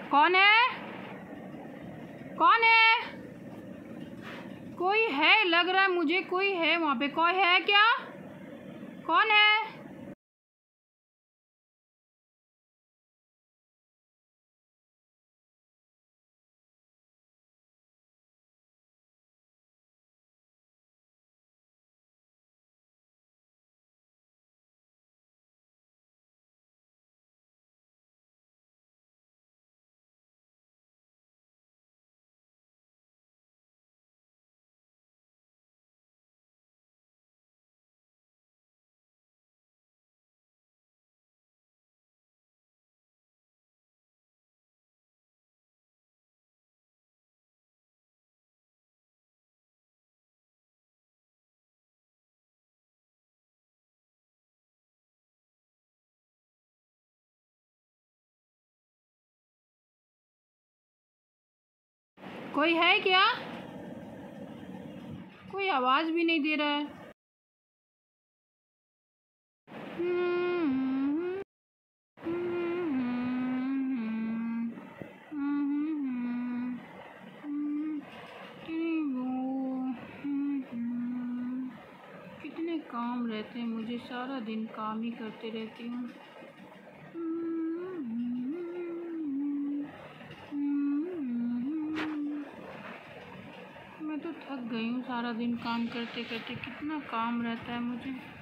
कौन है? कौन है? कोई है लग रहा है मुझे, कोई है वहाँ पे। कोई है क्या? कौन है? कोई है क्या? कोई आवाज़ भी नहीं दे रहा है। कितने काम रहते हैं मुझे, सारा दिन काम ही करते रहती हूँ। मैं तो थक गई हूँ सारा दिन काम करते करते, कितना काम रहता है मुझे।